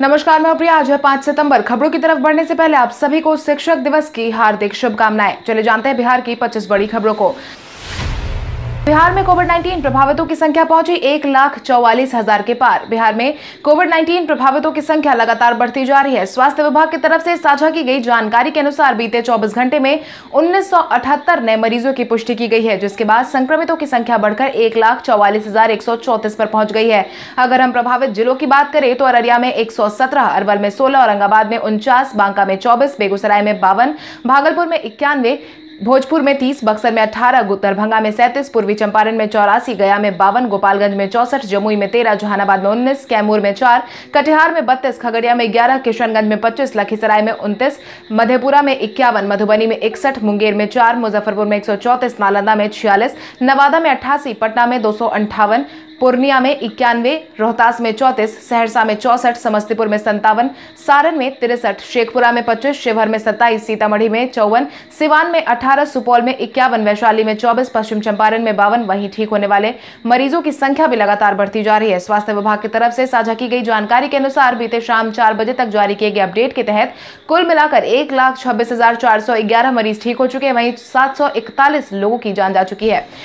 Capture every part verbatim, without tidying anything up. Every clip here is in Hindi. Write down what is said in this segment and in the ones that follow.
नमस्कार, मैं प्रिया। आज है पाँच सितंबर। खबरों की तरफ बढ़ने से पहले आप सभी को शिक्षक दिवस की हार्दिक शुभकामनाएं। चले जानते हैं बिहार की पच्चीस बड़ी खबरों को। बिहार में कोविड उन्नीस प्रभावितों की संख्या पहुंची एक लाख चौवालीस हजार के पार। बिहार में कोविड उन्नीस प्रभावितों की संख्या लगातार बढ़ती जा रही है। स्वास्थ्य विभाग की तरफ से साझा की गई जानकारी के अनुसार बीते चौबीस घंटे में उन्नीस सौ अठहत्तर नए मरीजों की पुष्टि की गई है, जिसके बाद संक्रमितों की संख्या बढ़कर एक लाख चौवालीस हजार एक सौ चौतीस पर पहुंच गई है। अगर हम प्रभावित जिलों की बात करें तो अररिया में एक सौ सत्रह, अरवल में सोलह, औरंगाबाद में उनचास, बांका में चौबीस, बेगूसराय में बावन, भागलपुर में इक्यानवे, भोजपुर में तीस, बक्सर में अठारह, दरभंगा में सैंतीस, पूर्वी चंपारण में चौरासी, गया में बावन, गोपालगंज में चौसठ, जमुई में तेरह, जहानाबाद में उन्नीस, कैमूर में चार, कटिहार में बत्तीस, खगड़िया में ग्यारह, किशनगंज में पच्चीस, लखीसराय में उनतीस, मधेपुरा में इक्यावन, मधुबनी में इकसठ, मुंगेर में चार, मुजफ्फरपुर में एक सौ चौंतीस, नालंदा में छियालीस, नवादा में अट्ठासी, पटना में दो सौ अंठावन, पूर्णिया में इक्यानवे, रोहतास में चौंतीस, सहरसा में चौसठ, समस्तीपुर में संतावन, सारण में तिरसठ, शेखपुरा में पच्चीस, शिवहर में सत्ताईस, सीतामढ़ी में चौवन, सिवान में अठारह, सुपौल में इक्यावन, वैशाली में चौबीस, पश्चिम चंपारण में बावन। वहीं ठीक होने वाले मरीजों की संख्या भी लगातार बढ़ती जा रही है। स्वास्थ्य विभाग की तरफ से साझा की गई जानकारी के अनुसार बीते शाम चार बजे तक जारी किए गए अपडेट के तहत कुल मिलाकर एक लाख छब्बीस हजार चार सौ ग्यारह मरीज ठीक हो चुके हैं। वहीं सात सौ इकतालीस लोगों की जान जा चुकी है।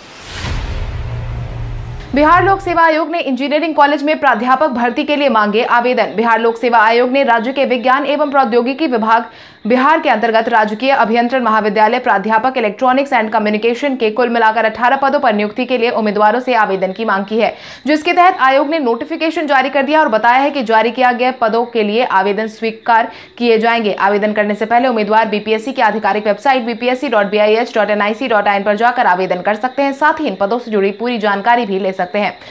बिहार लोक सेवा आयोग ने इंजीनियरिंग कॉलेज में प्राध्यापक भर्ती के लिए मांगे आवेदन। बिहार लोक सेवा आयोग ने राज्य के विज्ञान एवं प्रौद्योगिकी विभाग बिहार के अंतर्गत राजकीय अभियंत्रण महाविद्यालय प्राध्यापक इलेक्ट्रॉनिक्स एंड कम्युनिकेशन के कुल मिलाकर अठारह पदों पर नियुक्ति के लिए उम्मीदवारों से आवेदन की मांग की है, जिसके तहत आयोग ने नोटिफिकेशन जारी कर दिया और बताया है कि जारी किया गया पदों के लिए आवेदन स्वीकार किए जाएंगे। आवेदन करने से पहले उम्मीदवार बीपीएससी की आधिकारिक website BPSC dot B I H dot N I C dot in पर जाकर आवेदन कर सकते हैं। साथ ही इन पदों से जुड़ी पूरी जानकारी भी ले सकते हैं।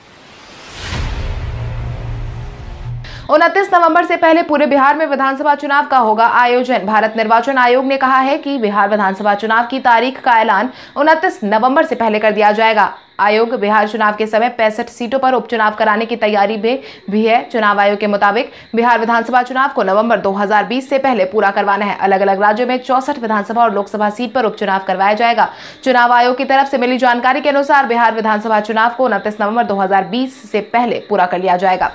उनतीस नवंबर से पहले पूरे बिहार में विधानसभा चुनाव का होगा आयोजन। भारत निर्वाचन आयोग ने कहा है कि बिहार विधानसभा चुनाव की तारीख का ऐलान उनतीस नवंबर से पहले कर दिया जाएगा। आयोग बिहार चुनाव के समय पैंसठ सीटों पर उपचुनाव कराने की तैयारी में भी है। चुनाव आयोग के मुताबिक बिहार विधानसभा चुनाव को नवंबर दो हज़ार बीस से पहले पूरा करवाना है। अलग अलग राज्यों में चौसठ विधानसभा और लोकसभा सीट पर उपचुनाव करवाया जाएगा। चुनाव आयोग की तरफ से मिली जानकारी के अनुसार बिहार विधानसभा चुनाव को उनतीस नवंबर दो हज़ार बीस से पहले पूरा कर लिया जाएगा।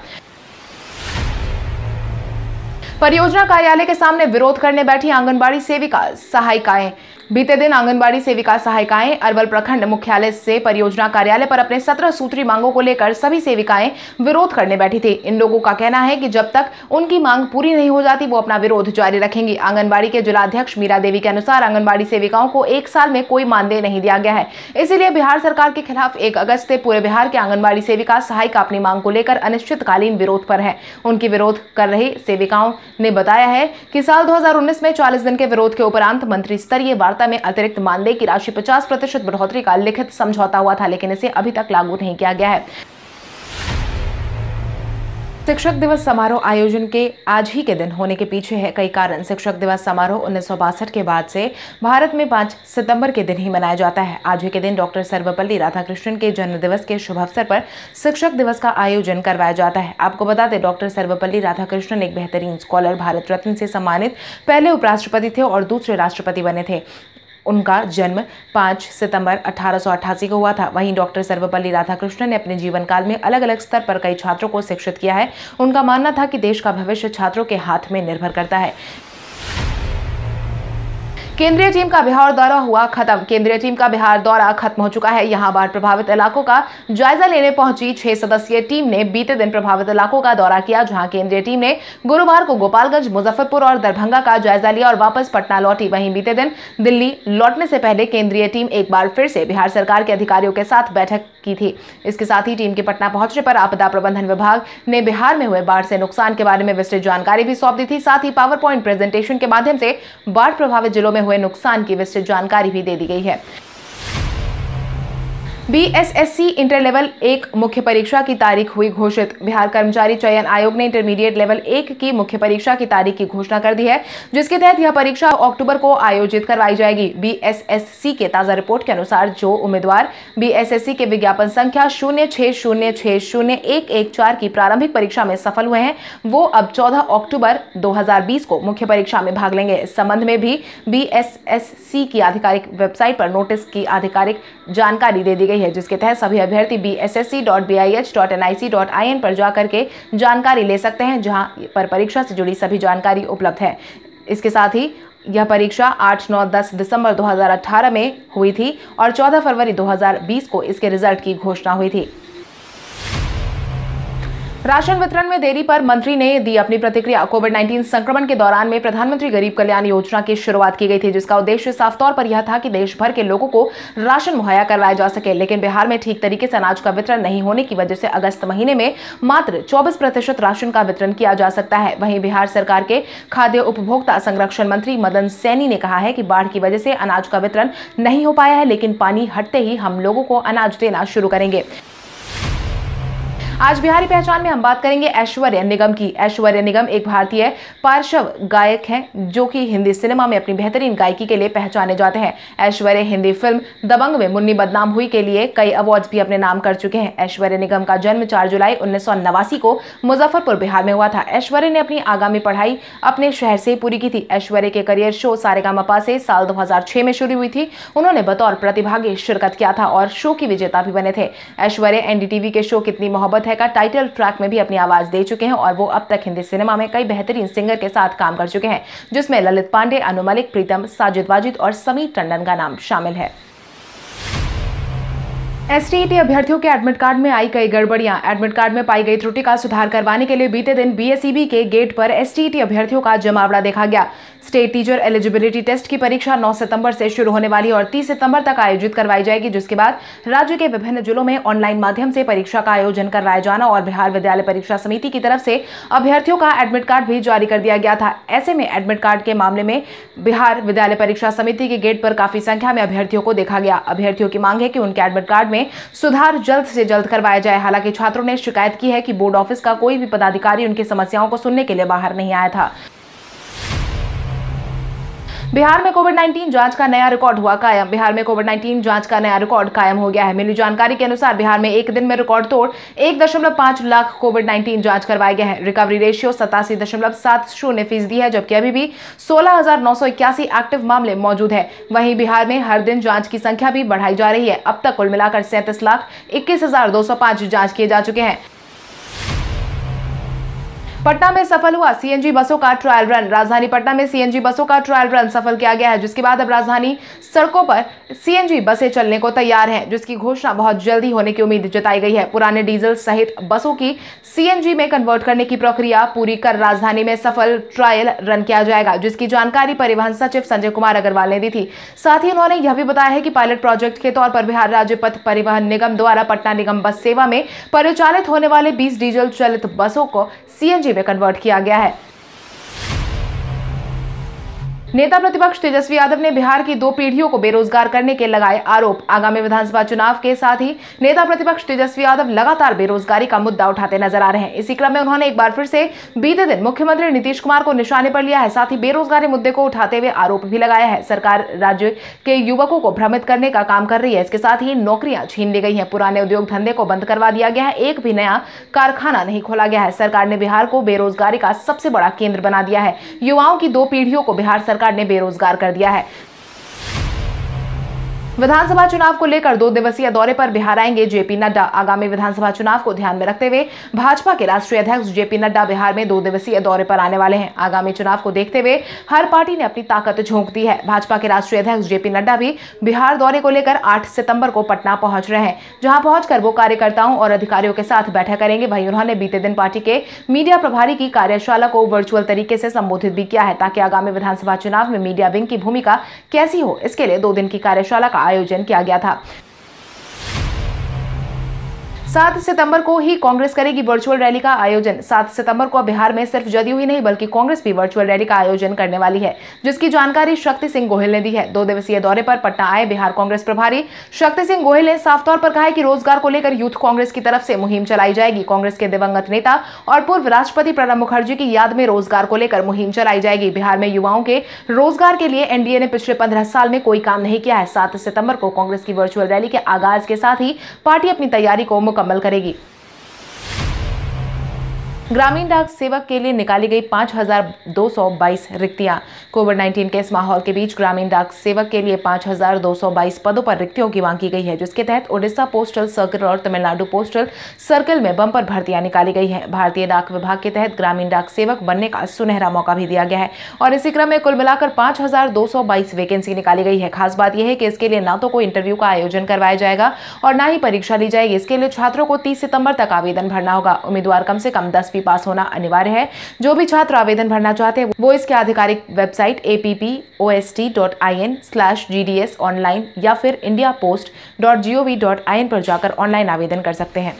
परियोजना कार्यालय के सामने विरोध करने बैठी आंगनबाड़ी सेविका सहायिकाएं। बीते दिन आंगनबाड़ी सेविका सहायिकाएं अरवल प्रखंड मुख्यालय से परियोजना कार्यालय पर अपने सत्रह सूत्री मांगों को लेकर सभी सेविकाएं विरोध करने बैठी थी। इन लोगों का कहना है कि जब तक उनकी मांग पूरी नहीं हो जाती वो अपना विरोध जारी रखेंगी। आंगनबाड़ी के जिलाध्यक्ष मीरा देवी के अनुसार आंगनबाड़ी सेविकाओं को एक साल में कोई मानदेय नहीं दिया गया है, इसीलिए बिहार सरकार के खिलाफ एक अगस्त से पूरे बिहार के आंगनबाड़ी सेविका सहायिका अपनी मांग को लेकर अनिश्चितकालीन विरोध पर है। उनकी विरोध कर रही सेविकाओं ने बताया है कि साल दो हज़ार उन्नीस में चालीस दिन के विरोध के उपरांत मंत्री स्तरीय वार्ता में अतिरिक्त मानदेय की राशि पचास प्रतिशत बढ़ोतरी का लिखित समझौता हुआ था, लेकिन इसे अभी तक लागू नहीं किया गया है। शिक्षक दिवस समारोह आयोजन के आज ही के दिन होने के पीछे है कई कारण। शिक्षक दिवस समारोह उन्नीस सौ बासठ के बाद से भारत में पाँच सितंबर के दिन ही मनाया जाता है। आज ही के दिन डॉक्टर सर्वपल्ली राधाकृष्णन के जन्म दिवस के शुभ अवसर पर शिक्षक दिवस का आयोजन करवाया जाता है। आपको बता दें, डॉक्टर सर्वपल्ली राधाकृष्णन एक बेहतरीन स्कॉलर, भारत रत्न से सम्मानित पहले उपराष्ट्रपति थे और दूसरे राष्ट्रपति बने थे। उनका जन्म पाँच सितंबर अठारह सौ अट्ठासी को हुआ था। वहीं डॉक्टर सर्वपल्ली राधाकृष्णन ने अपने जीवन काल में अलग अलग स्तर पर कई छात्रों को शिक्षित किया है। उनका मानना था कि देश का भविष्य छात्रों के हाथ में निर्भर करता है। केंद्रीय टीम का बिहार दौरा हुआ खत्म। केंद्रीय टीम का बिहार दौरा खत्म हो चुका है। यहां बाढ़ प्रभावित इलाकों का जायजा लेने पहुंची छह सदस्यीय टीम ने बीते दिन प्रभावित इलाकों का दौरा किया, जहां केंद्रीय टीम ने गुरुवार को गोपालगंज, मुजफ्फरपुर और दरभंगा का जायजा लिया और वापस पटना लौटी। वहीं बीते दिन दिल्ली लौटने से पहले केंद्रीय टीम एक बार फिर से बिहार सरकार के अधिकारियों के साथ बैठक की थी। इसके साथ ही टीम के पटना पहुंचने पर आपदा प्रबंधन विभाग ने बिहार में हुए बाढ़ से नुकसान के बारे में विस्तृत जानकारी भी सौंप दी थी। साथ ही पावर पॉइंट प्रेजेंटेशन के माध्यम से बाढ़ प्रभावित जिलों में हुए नुकसान की विस्तृत जानकारी भी दे दी गई है। B S S C inter level एक मुख्य परीक्षा की तारीख हुई घोषित। बिहार कर्मचारी चयन आयोग ने इंटरमीडिएट लेवल एक की मुख्य परीक्षा की तारीख की घोषणा कर दी है, जिसके तहत यह परीक्षा अक्टूबर को आयोजित करवाई जाएगी। बी एस एस सी के ताजा रिपोर्ट के अनुसार जो उम्मीदवार बी एस एस सी के विज्ञापन संख्या शून्य छह शून्य छह शून्य एक एक चार की प्रारंभिक परीक्षा में सफल हुए हैं, वो अब चौदह अक्टूबर दो हजार बीस को मुख्य परीक्षा में भाग लेंगे। इस संबंध में भी बी एस एस सी की आधिकारिक वेबसाइट पर नोटिस की आधिकारिक जानकारी दे दी गई गई है, जिसके तहत सभी अभ्यर्थी B S S C dot B I H dot N I C dot I N पर जाकर के जानकारी ले सकते हैं, जहां पर परीक्षा से जुड़ी सभी जानकारी उपलब्ध है। इसके साथ ही यह परीक्षा आठ, नौ, दस दिसंबर दो हज़ार अठारह में हुई थी और चौदह फरवरी दो हज़ार बीस को इसके रिजल्ट की घोषणा हुई थी। राशन वितरण में देरी पर मंत्री ने दी अपनी प्रतिक्रिया। कोविड उन्नीस संक्रमण के दौरान में प्रधानमंत्री गरीब कल्याण योजना की शुरुआत की गई थी, जिसका उद्देश्य साफ तौर पर यह था कि देश भर के लोगों को राशन मुहैया करवाया जा सके। लेकिन बिहार में ठीक तरीके से अनाज का वितरण नहीं होने की वजह से अगस्त महीने में मात्र चौबीस प्रतिशत राशन का वितरण किया जा सकता है। वहीं बिहार सरकार के खाद्य उपभोक्ता संरक्षण मंत्री मदन सैनी ने कहा है कि बाढ़ की वजह से अनाज का वितरण नहीं हो पाया है, लेकिन पानी हटते ही हम लोगों को अनाज देना शुरू करेंगे। आज बिहारी पहचान में हम बात करेंगे ऐश्वर्या निगम की। ऐश्वर्या निगम एक भारतीय पार्श्व गायक हैं, जो कि हिंदी सिनेमा में अपनी बेहतरीन गायकी के लिए पहचाने जाते हैं। ऐश्वर्या हिंदी फिल्म दबंग में मुन्नी बदनाम हुई के लिए कई अवार्ड्स भी अपने नाम कर चुके हैं। ऐश्वर्या निगम का जन्म चार जुलाई उन्नीस सौ नवासी को मुजफ्फरपुर बिहार में हुआ था। ऐश्वर्या ने अपनी आगामी पढ़ाई अपने शहर से पूरी की थी। ऐश्वर्या के करियर शो सारेगामापा से साल दो हज़ार छह में शुरू हुई थी। उन्होंने बतौर प्रतिभागी शिरकत किया था और शो की विजेता भी बने थे। Aishwarya N D T V के शो कितनी मोहब्बत है का टाइटल ट्रैक में भी अपनी आवाज दे चुके हैं और वो अब तक हिंदी सिनेमा में कई बेहतरीन सिंगर के साथ काम कर चुके हैं, जिसमें ललित पांडे, अनु मलिक, प्रीतम, साजिद वाजिद और समीर टंडन का नाम शामिल है। एस टी ई टी अभ्यर्थियों के एडमिट कार्ड में आई कई गड़बड़ियां। एडमिट कार्ड में पाई गई त्रुटि का सुधार करवाने के लिए बीते दिन बी एस ई बी के गेट पर एस टी ई टी अभ्यर्थियों का जमावड़ा देखा गया। स्टेट टीचर एलिजिबिलिटी टेस्ट की परीक्षा नौ सितंबर से शुरू होने वाली और तीस सितंबर तक आयोजित करवाई जाएगी, जिसके बाद राज्य के विभिन्न जिलों में ऑनलाइन माध्यम से परीक्षा का आयोजन करवाया जाना और बिहार विद्यालय परीक्षा समिति की तरफ से अभ्यर्थियों का एडमिट कार्ड भी जारी कर दिया गया था। ऐसे में एडमिट कार्ड के मामले में बिहार विद्यालय परीक्षा समिति के गेट पर काफी संख्या में अभ्यर्थियों को देखा गया। अभ्यर्थियों की मांग है कि उनके एडमिट कार्ड में सुधार जल्द से जल्द करवाया जाए। हालांकि छात्रों ने शिकायत की है कि बोर्ड ऑफिस का कोई भी पदाधिकारी उनकी समस्याओं को सुनने के लिए बाहर नहीं आया था। बिहार में कोविड उन्नीस जांच का नया रिकॉर्ड हुआ कायम। बिहार में कोविड उन्नीस जांच का नया रिकॉर्ड कायम हो गया है। मिली जानकारी के अनुसार बिहार में एक दिन में रिकॉर्ड तोड़ एक दशमलव पांच लाख कोविड उन्नीस जांच करवाए गए हैं। रिकवरी रेशियो सतासी दशमलव सात शून्य फीसदी है, जबकि अभी भी सोलह हजार नौ सौ इक्यासी एक्टिव मामले मौजूद है। वहीं बिहार में हर दिन जांच की संख्या भी बढ़ाई जा रही है। अब तक कुल मिलाकर सैंतीस लाख इक्कीस हजार दो सौ पांच जांच किए जा चुके हैं। पटना में सफल हुआ सी एन जी बसों का ट्रायल रन। राजधानी पटना में सी एन जी बसों का ट्रायल रन सफल किया गया है, जिसके बाद अब राजधानी सड़कों पर सी एन जी बसें चलने को तैयार हैं, जिसकी घोषणा बहुत जल्दी होने की उम्मीद जताई गई है। पुराने डीजल सहित बसों की सी एन जी में कन्वर्ट करने की प्रक्रिया पूरी कर राजधानी में सफल ट्रायल रन किया जाएगा, जिसकी जानकारी परिवहन सचिव संजय कुमार अग्रवाल ने दी थी। साथ ही उन्होंने यह भी बताया है कि पायलट प्रोजेक्ट के तौर पर बिहार राज्य पथ परिवहन निगम द्वारा पटना निगम बस सेवा में परिचालित होने वाले बीस डीजल चालित बसों को सी एन जी में कन्वर्ट किया गया है। नेता प्रतिपक्ष तेजस्वी यादव ने बिहार की दो पीढ़ियों को बेरोजगार करने के लगाए आरोप। आगामी विधानसभा चुनाव के साथ ही नेता प्रतिपक्ष तेजस्वी यादव लगातार बेरोजगारी का मुद्दा उठाते नजर आ रहे हैं। इसी क्रम में उन्होंने एक बार फिर से बीते दिन मुख्यमंत्री नीतीश कुमार को निशाने पर लिया है। साथ ही बेरोजगारी मुद्दे को उठाते हुए आरोप भी लगाया है। सरकार राज्य के युवकों को भ्रमित करने का काम कर रही है। इसके साथ ही नौकरियां छीन ली गई हैं। पुराने उद्योग धंधे को बंद करवा दिया गया है। एक भी नया कारखाना नहीं खोला गया है। सरकार ने बिहार को बेरोजगारी का सबसे बड़ा केंद्र बना दिया है। युवाओं की दो पीढ़ियों को बिहार सरकार ने बेरोजगार कर दिया है। विधानसभा चुनाव को लेकर दो दिवसीय दौरे पर बिहार आएंगे जेपी नड्डा। आगामी विधानसभा चुनाव को ध्यान में रखते हुए भाजपा के राष्ट्रीय अध्यक्ष जेपी नड्डा बिहार में दो दिवसीय दौरे पर आने वाले हैं। आगामी चुनाव को देखते हुए हर पार्टी ने अपनी ताकत झोंक दी है। भाजपा के राष्ट्रीय अध्यक्ष जेपी नड्डा भी बिहार दौरे को लेकर आठ सितंबर को पटना पहुंच रहे हैं, जहां पहुंचकर वो कार्यकर्ताओं और अधिकारियों के साथ बैठक करेंगे। वहीं उन्होंने बीते दिन पार्टी के मीडिया प्रभारी की कार्यशाला को वर्चुअल तरीके से संबोधित भी किया है, ताकि आगामी विधानसभा चुनाव में मीडिया विंग की भूमिका कैसी हो, इसके लिए दो दिन की कार्यशाला का आयोजन किया गया था। सात सितंबर को ही कांग्रेस करेगी वर्चुअल रैली का आयोजन। सात सितंबर को बिहार में सिर्फ जदयू ही नहीं बल्कि कांग्रेस भी वर्चुअल रैली का आयोजन करने वाली है, जिसकी जानकारी शक्ति सिंह गोहिल ने दी है। दो दिवसीय दौरे पर पटना आए बिहार कांग्रेस प्रभारी शक्ति सिंह गोहिल ने साफ तौर पर कहा है कि रोजगार को लेकर यूथ कांग्रेस की तरफ से मुहिम चलाई जाएगी। कांग्रेस के दिवंगत नेता और पूर्व राष्ट्रपति प्रणब मुखर्जी की याद में रोजगार को लेकर मुहिम चलाई जाएगी। बिहार में युवाओं के रोजगार के लिए एनडीए ने पिछले पंद्रह साल में कोई काम नहीं किया है। सात सितंबर को कांग्रेस की वर्चुअल रैली के आगाज के साथ ही पार्टी अपनी तैयारी को मुकम्मल करेगी। ग्रामीण डाक सेवक के लिए निकाली गई पाँच हजार दो सौ बाईस रिक्तियां। कोविड उन्नीस के इस माहौल के बीच ग्रामीण डाक सेवक के लिए पाँच हजार दो सौ बाईस पदों पर रिक्तियों की मांग की गई है, जिसके तहत उड़ीसा पोस्टल सर्किल और तमिलनाडु पोस्टल सर्किल में बम्पर भर्तियां निकाली गई हैं। भारतीय डाक विभाग के तहत ग्रामीण डाक सेवक बनने का सुनहरा मौका भी दिया गया है और इसी क्रम में कुल मिलाकर पाँच हजार दो सौ बाईस वैकेंसी निकाली गई है। खास बात यह है कि इसके लिए न तो कोई इंटरव्यू का आयोजन करवाया जाएगा और न ही परीक्षा ली जाएगी। इसके लिए छात्रों को तीस सितंबर तक आवेदन भरना होगा। उम्मीदवार कम से कम दसवीं पास होना अनिवार्य है। जो भी छात्र आवेदन भरना चाहते हैं वो इसके आधिकारिक website A P P O S T dot I N slash G D S online या फिर India post dot G O V dot I N पर जाकर ऑनलाइन आवेदन कर सकते हैं।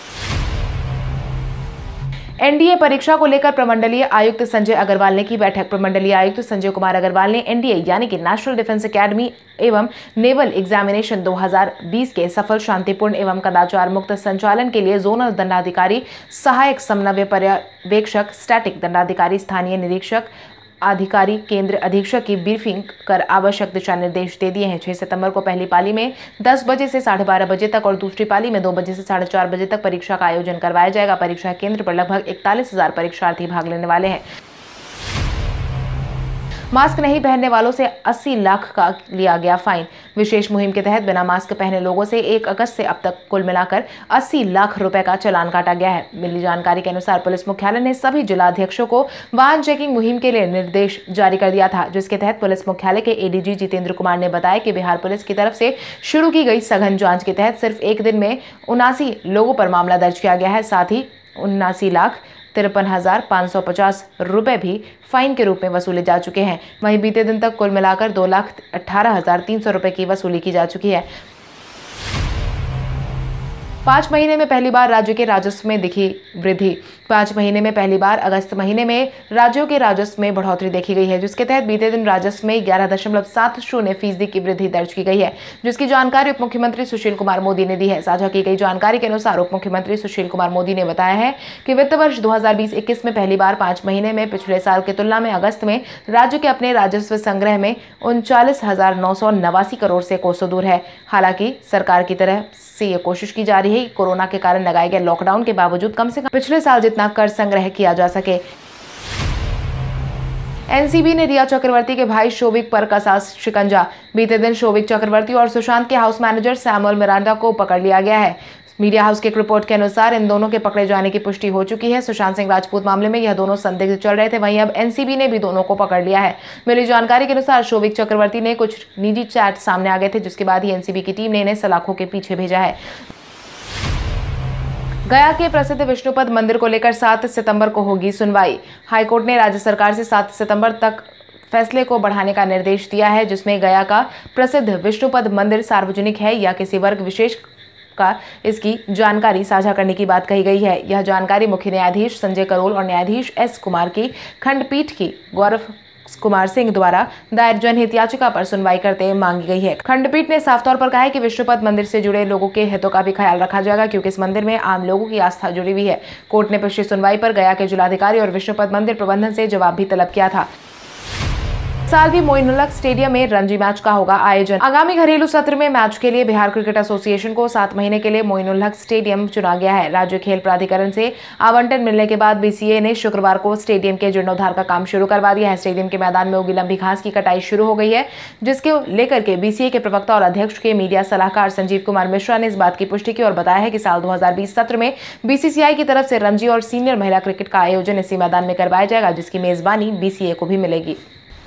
एन डी ए परीक्षा को लेकर प्रमंडलीय आयुक्त संजय अग्रवाल ने की बैठक। प्रमंडलीय आयुक्त संजय कुमार अग्रवाल ने एन डी ए यानी कि नेशनल डिफेंस एकेडमी एवं नेवल एग्जामिनेशन दो हज़ार बीस के सफल, शांतिपूर्ण एवं कदाचार मुक्त संचालन के लिए जोनल दंडाधिकारी, सहायक समन्वय पर्यवेक्षक, स्टैटिक दंडाधिकारी, स्थानीय निरीक्षक अधिकारी, केंद्र अधीक्षक की ब्रीफिंग कर आवश्यक दिशा निर्देश दे दिए हैं। छह सितंबर को पहली पाली में दस बजे से साढ़े बारह बजे तक और दूसरी पाली में दो बजे से साढ़े चार बजे तक परीक्षा का आयोजन करवाया जाएगा। परीक्षा केंद्र पर लगभग इकतालीस हजार परीक्षार्थी भाग लेने वाले हैं। मास्क नहीं पहनने वालों से अस्सी लाख का लिया गया फाइन। विशेष मुहिम के तहत बिना मास्क पहने लोगों से एक अगस्त से अब तक कुल मिलाकर अस्सी लाख रुपए का चालान काटा गया है। मिली जानकारी के अनुसार पुलिस मुख्यालय ने सभी जिलाध्यक्षों को वाहन चेकिंग मुहिम के लिए निर्देश जारी कर दिया था, जिसके तहत पुलिस मुख्यालय के A D G Jitendra Kumar ने बताया कि बिहार पुलिस की तरफ से शुरू की गई सघन जाँच के तहत सिर्फ एक दिन में उनासी लोगों पर मामला दर्ज किया गया है। साथ ही उन्नासी लाख तिरपन हजार पाँच सौ पचास रुपए भी फाइन के रूप में वसूले जा चुके हैं। वहीं बीते दिन तक कुल मिलाकर दो लाख अठारह हजार तीन सौ रुपए की वसूली की जा चुकी है। पाँच महीने में पहली बार राज्य के राजस्व में दिखी वृद्धि। पाँच महीने में पहली बार अगस्त महीने में राज्यों के राजस्व में बढ़ोतरी देखी गई है, जिसके तहत बीते दिन राजस्व में ग्यारह दशमलव सात शून्य फीसदी की वृद्धि दर्ज की गई है, जिसकी जानकारी उप मुख्यमंत्री सुशील कुमार मोदी ने दी है। साझा की गई जानकारी के अनुसार उप मुख्यमंत्री सुशील कुमार मोदी ने बताया है कि वित्त वर्ष दो हजार बीस इक्कीस में पहली बार पाँच महीने में पिछले साल की तुलना में अगस्त में राज्य के अपने राजस्व संग्रह में उनचालीस हजार नौ सौ नवासी करोड़ से कोसों दूर है। हालांकि सरकार की तरफ से ये कोशिश की जा रही है कि कोरोना के कारण लगाए गए लॉकडाउन के बावजूद कम से कम पिछले साल जितना कर संग्रह किया जा सके। एन सी बी ने रिया चक्रवर्ती के भाई शोविक पर कसा शिकंजा। बीते दिन शोविक चक्रवर्ती और सुशांत के हाउस मैनेजर सैमुअल मिरांडा को पकड़ लिया गया है। मीडिया हाउस की एक रिपोर्ट के अनुसार इन दोनों के पकड़े जाने की पुष्टि हो चुकी है। सुशांत सिंह राजपूत मामले में यह दोनों संदिग्ध चल रहे थे, वहीं अब एन सी बी ने भी दोनों को पकड़ लिया है। मिली जानकारी के अनुसार शोविक चक्रवर्ती ने कुछ निजी चैट सामने आ गए थे, जिसके बाद ही एन सी बी की टीम ने इन्हें सलाखों के पीछे भेजा है। गया के प्रसिद्ध विष्णुपद मंदिर को लेकर सात सितंबर को होगी सुनवाई। हाईकोर्ट ने राज्य सरकार से सात सितंबर तक फैसले को बढ़ाने का निर्देश दिया है, जिसमें गया का प्रसिद्ध विष्णुपद मंदिर सार्वजनिक है या किसी वर्ग विशेष का इसकी जानकारी साझा करने की बात कही गई है। यह जानकारी मुख्य न्यायाधीश संजय करोल और न्यायाधीश एस कुमार की खंडपीठ की गौरव कुमार सिंह द्वारा दायर जनहित याचिका पर सुनवाई करते मांगी गई है। खंडपीठ ने साफ तौर पर कहा है कि विष्णुपद मंदिर से जुड़े लोगों के हितों का भी ख्याल रखा जाएगा, क्योंकि इस मंदिर में आम लोगों की आस्था जुड़ी हुई है। कोर्ट ने पिछली सुनवाई पर गया के जिलाधिकारी और विष्णुपद मंदिर प्रबंधन से जवाब भी तलब किया था। साल भी मोइनुलहक स्टेडियम में रणजी मैच का होगा आयोजन। आगामी घरेलू सत्र में मैच के लिए बिहार क्रिकेट एसोसिएशन को सात महीने के लिए मोइनुलहक स्टेडियम चुना गया है। राज्य खेल प्राधिकरण से आवंटन मिलने के बाद बी सी ए ने शुक्रवार को स्टेडियम के जीर्णोद्धार का काम शुरू करवा दिया है। स्टेडियम के मैदान में उगी लंबी घास की कटाई शुरू हो गई है, जिसके लेकर के बी सी ए के प्रवक्ता और अध्यक्ष के मीडिया सलाहकार संजीव कुमार मिश्रा ने इस बात की पुष्टि की और बताया है कि साल दो हजार बीस सत्र में बी सी सी आई की तरफ से रणजी और सीनियर महिला क्रिकेट का आयोजन इसी मैदान में करवाया जाएगा, जिसकी मेजबानी बी सी ए को भी मिलेगी।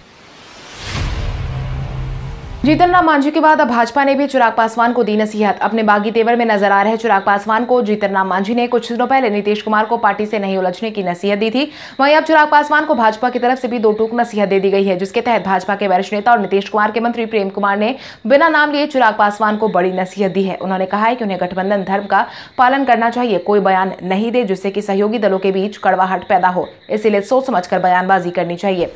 जीतन राम मांझी के बाद अब भाजपा ने भी चिराग पासवान को दी नसीहत। अपने बागी तेवर में नजर आ रहे चिराग पासवान को जीतन राम मांझी ने कुछ दिनों पहले नीतीश कुमार को पार्टी से नहीं उलझने की नसीहत दी थी। वहीं अब चिराग पासवान को भाजपा की तरफ से भी दो टूक नसीहत दे दी गई है, जिसके तहत भाजपा के वरिष्ठ नेता और नीतीश कुमार के मंत्री प्रेम कुमार ने बिना नाम लिए चिराग पासवान को बड़ी नसीहत दी है। उन्होंने कहा है कि उन्हें गठबंधन धर्म का पालन करना चाहिए, कोई बयान नहीं दे जिससे कि सहयोगी दलों के बीच कड़वाहट पैदा हो, इसीलिए सोच समझकर बयानबाजी करनी चाहिए।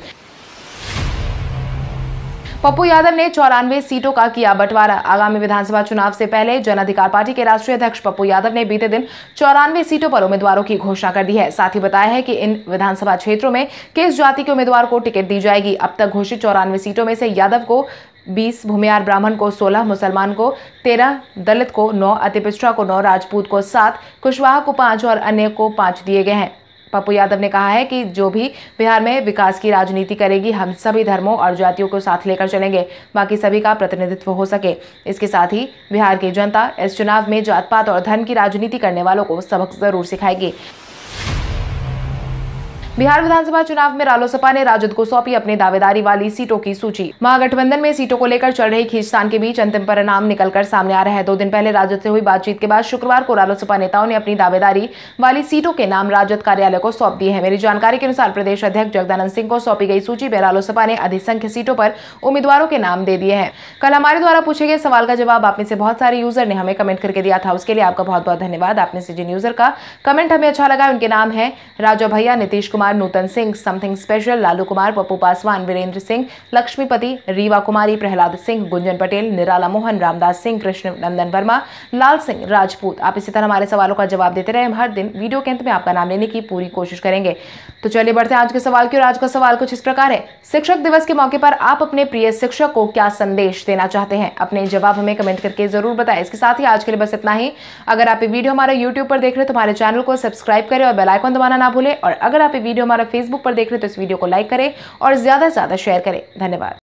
पप्पू यादव ने चौरानवे सीटों का किया बंटवारा। आगामी विधानसभा चुनाव से पहले जन अधिकार पार्टी के राष्ट्रीय अध्यक्ष पप्पू यादव ने बीते दिन चौरानवे सीटों पर उम्मीदवारों की घोषणा कर दी है। साथ ही बताया है कि इन विधानसभा क्षेत्रों में किस जाति के उम्मीदवार को टिकट दी जाएगी। अब तक घोषित चौरानवे सीटों में से यादव को बीस, भूमियार ब्राह्मण को सोलह, मुसलमान को तेरह, दलित को नौ, अति पिछड़ा को नौ, राजपूत को सात, कुशवाहा को पांच और अन्य को पांच दिए गए हैं। पप्पू यादव ने कहा है कि जो भी बिहार में विकास की राजनीति करेगी, हम सभी धर्मों और जातियों को साथ लेकर चलेंगे, बाकी सभी का प्रतिनिधित्व हो सके। इसके साथ ही बिहार की जनता इस चुनाव में जात पात और धर्म की राजनीति करने वालों को सबक जरूर सिखाएगी। बिहार विधानसभा चुनाव में रालोसपा ने राजद को सौंपी अपनी दावेदारी वाली सीटों की सूची। महागठबंधन में सीटों को लेकर चल रही खींचतान के बीच अंतिम परिणाम निकलकर सामने आ रहा है। दो दिन पहले राजद से हुई बातचीत के बाद शुक्रवार को रालोसपा नेताओं ने अपनी दावेदारी वाली सीटों के नाम राजद कार्यालय को सौंप दिए हैं। मेरी जानकारी के अनुसार प्रदेश अध्यक्ष जगदानंद सिंह को सौंपी गई सूची में रालोसपा ने अधिसंख्य सीटों पर उम्मीदवारों के नाम दे दिए हैं। कल हमारे द्वारा पूछे गए सवाल का जवाब आप में से बहुत सारे यूजर ने हमें कमेंट करके दिया था, उसके लिए आपका बहुत बहुत धन्यवाद। आपने से जिन यूजर का कमेंट हमें अच्छा लगा उनके नाम है राजा भैया, नीतीश कुमार, नूतन सिंह, समथिंग स्पेशल, लालू कुमार, पप्पू पासवान, वीरेंद्र सिंह, लक्ष्मीपति, रीवा कुमारी, प्रहलाद सिंह, गुंजन पटेल, निराला मोहन, रामदास सिंह, कृष्ण नंदन वर्मा, लाल सिंह राजपूत। आप इसी तरह हमारे सवालों का जवाब देते रहे। हम हर दिन वीडियो के अंत में आपका नाम लेने की पूरी कोशिश करेंगे। तो चलिए बढ़ते हैं आज के सवाल की। और आज का सवाल कुछ इस प्रकार है, शिक्षक दिवस के मौके पर आप अपने प्रिय शिक्षक को क्या संदेश देना चाहते हैं? अपने जवाब हमें कमेंट करके जरूर बताएं। इसके साथ ही आज के लिए बस इतना ही। अगर आप ये वीडियो हमारे यूट्यूब पर देख रहे हैं तो हमारे चैनल को सब्सक्राइब करें और बेल आइकन दबाना ना भूलें। और अगर आप ये वीडियो हमारा फेसबुक पर देख रहे हैं तो इस वीडियो को लाइक करें और ज्यादा से ज्यादा शेयर करें। धन्यवाद।